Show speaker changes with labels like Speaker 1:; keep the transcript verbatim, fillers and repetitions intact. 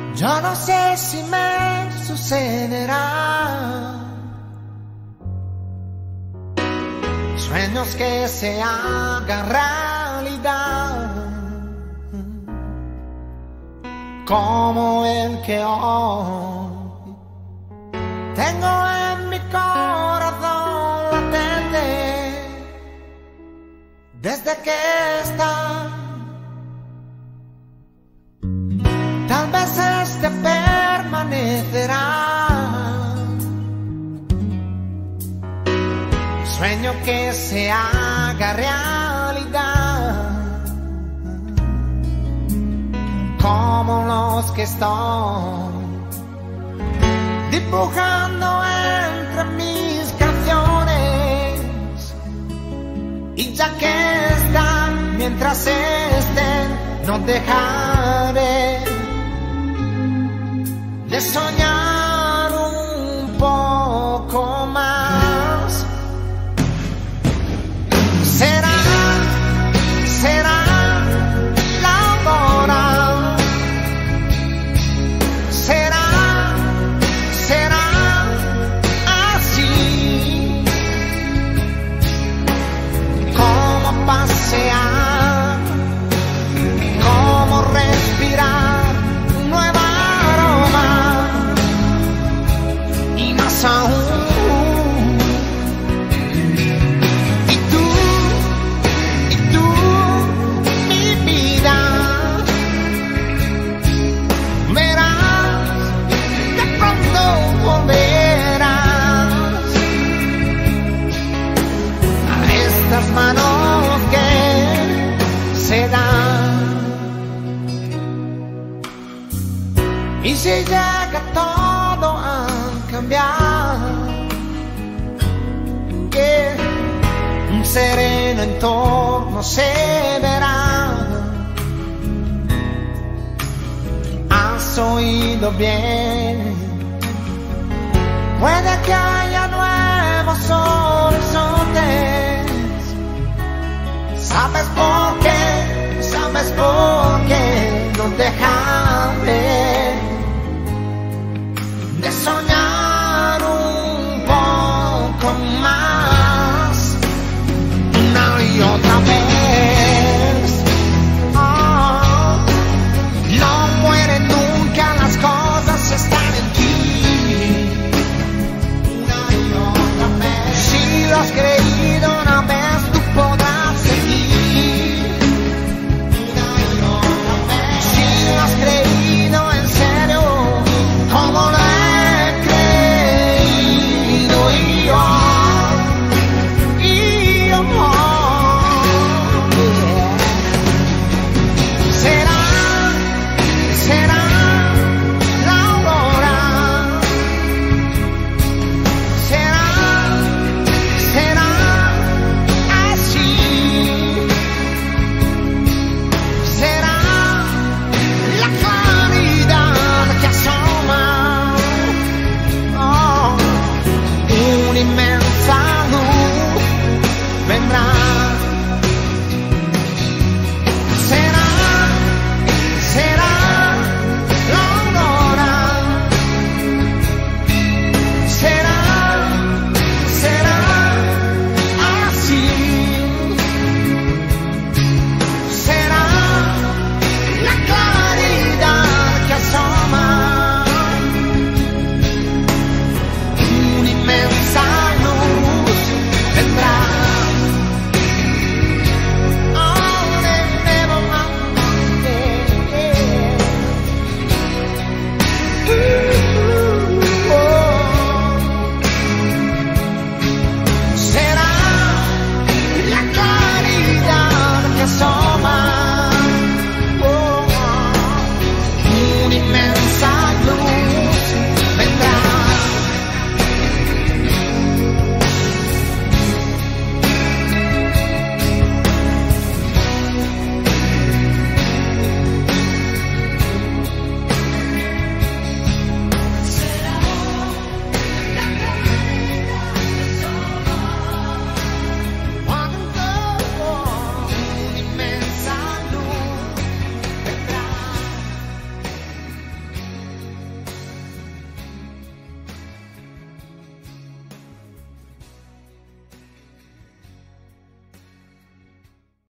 Speaker 1: Yo no sé si me sucederá. Sueños que se hagan realidad, como el que hoy tengo en mi corazón latente, desde que está. Tal vez este permanecerá. Sueño que se haga realidad, como los que estoy dibujando entre mis canciones. Y ya que están, mientras estén, no dejaré de soñar un poco más. Será, será la hora, será, será así, como pasear, como respirar un nuevo aroma, y más aún. Manos que se dan, y si llega todo a cambiar, que un sereno entorno se verá. Has oído bien, puede que haya nuevos horizontes. ¿Sabes por qué? ¿Sabes por qué? No dejaré